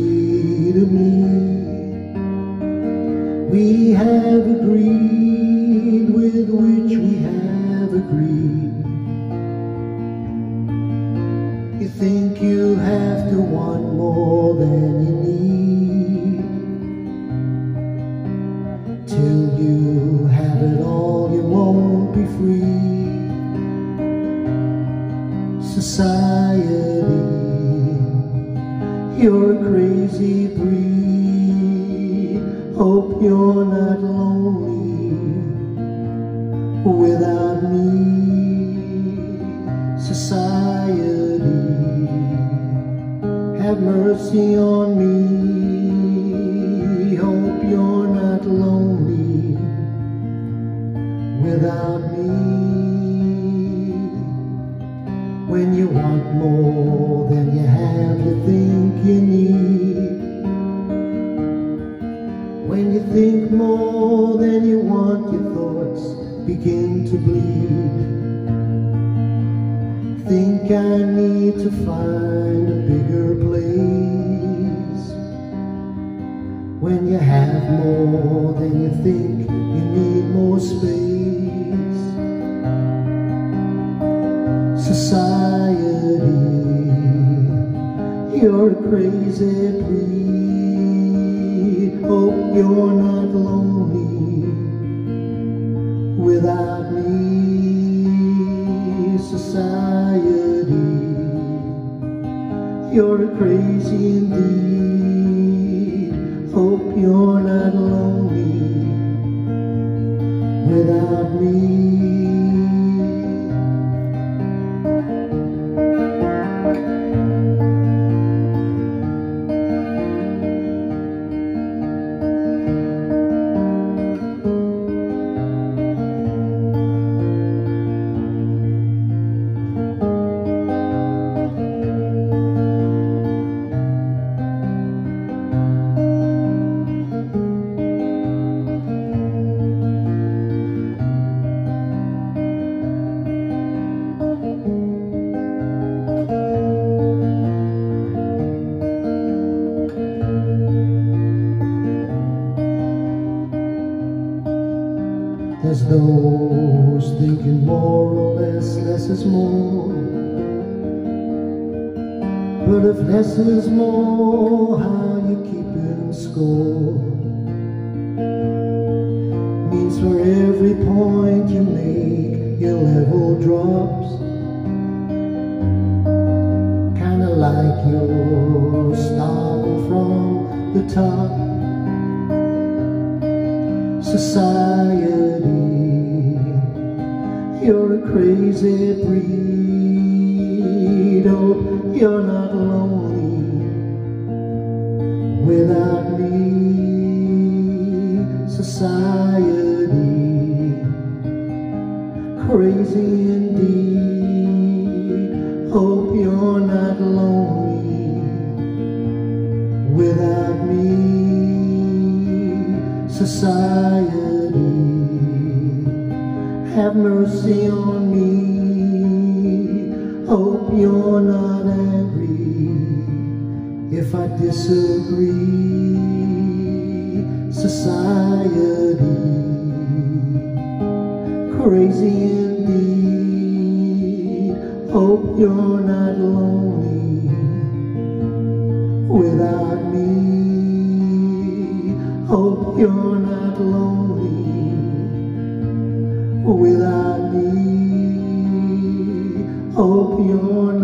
say to me, we have agreed with which we have agreed. You think you have to want more than you need. Till you have it all, you won't be free. Society, you're a crazy breed. Hope you're not lonely without me. Society, have mercy on me. Hope you're not lonely without me. When you want more than you have, you think you need. When you think more than you want, your thoughts begin to bleed. Think I need to find a bigger place. When you have more than you think, you need more space. Society, you're a crazy breed. Hope you're not lonely without me. Society, you're a crazy indeed. Hope you're not lonely without me. There's those thinking more or less is more. But if less is more, how you keeping score? Means for every point you make, your level drops. Kinda like you're starting from the top. Society, you're a crazy breed. Hope you're not lonely without me. Society, crazy indeed. Hope you're not lonely without me. Society, have mercy on me. Hope you're not angry if I disagree. Society, crazy indeed. Hope you're not lonely without me. Hope you're not lonely without me. Hope you're